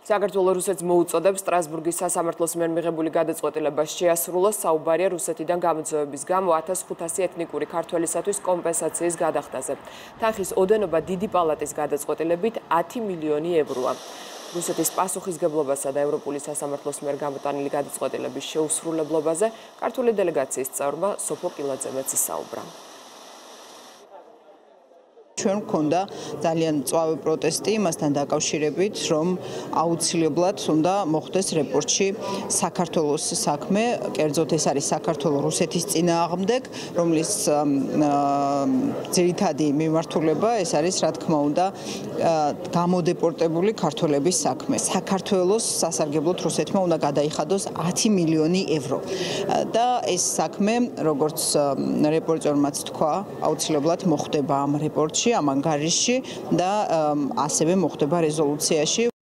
საქართველოს რუსეთს მოუწოდებს სტრასბურგის სასამართლოს მიერ მიღებული გადაწყვეტილება შეასრულოს საუბარია რუსეთიდან გამოძევების გამო 1500 ეთნიკური ქართველისათვის კომპენსაციის გადახდაზე. თანხის ოდენობა დიდი პალატის გადაწყვეტილებით 10 მილიონი ევროა. რუსეთის პასუხისგებლობასა და ევროპული სასამართლოს მიერ გამოტანილი გადაწყვეტილების შეუსრულებლობაზე ქართული დელეგაციის წევრმა სოფო კილაძემეც ისაუბრა. ჩვენ გვქონდა ძალიან მწვავე პროტესტი იმასთან დაკავშირებით, რომ აუცილებლად უნდა მოხდეს რეპორტში საქართველოს საქმე, კერძოდ ეს არის საქართველოს რუსეთის წინააღმდეგ, რომლის ძირითადი მიმართულება ეს არის, რა თქმა უნდა, გამოდეპორტებული ქართველების საქმე. საქართველოს სასარგებლოდ რუსეთმა უნდა გადაიხადოს 10 მილიონი ევრო. და ეს საქმე, როგორც რეპორტერმაც თქვა, აუცილებლად მოხდება ამ რეპორტში, ამ ანგარიშში და ასევე მოხდება რეზოლუციაში.